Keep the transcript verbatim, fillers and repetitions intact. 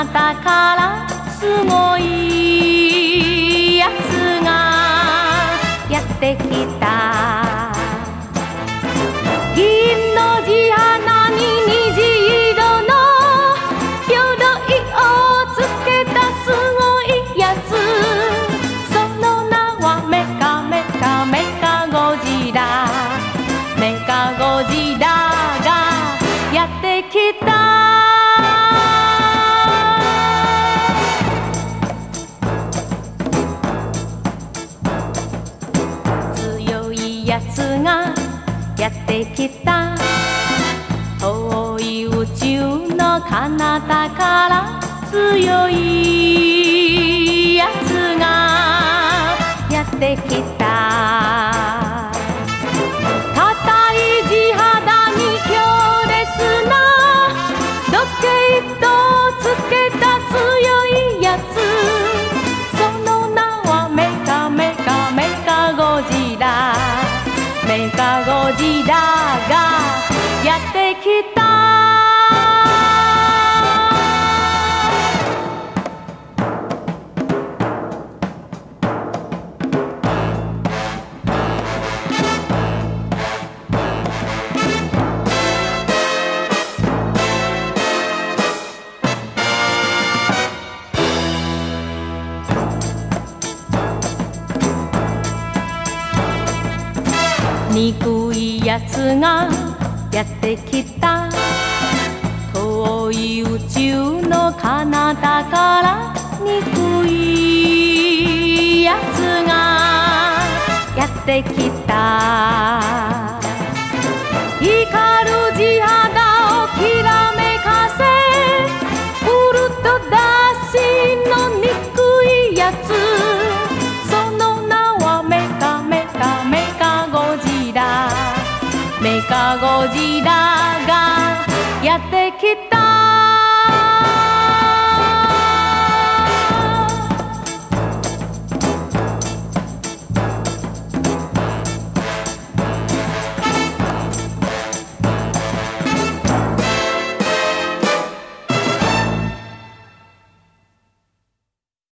たからすごいやつがやってきた。銀の地鼻に虹色の鎧をつけたすごいやつ。その名はメカメカメカゴジラ。メカゴジラがやってきた。強いやつがやってきた。遠い宇宙の彼方から強いやつがやってきた。硬い地肌に強烈な時計とつけた強いやつ。その名はメカメカメカゴジラ。メカゴジラがやってきた。憎いやつがやってきた。遠い宇宙の彼方から憎いやつがやってきた。光る地肌を切ら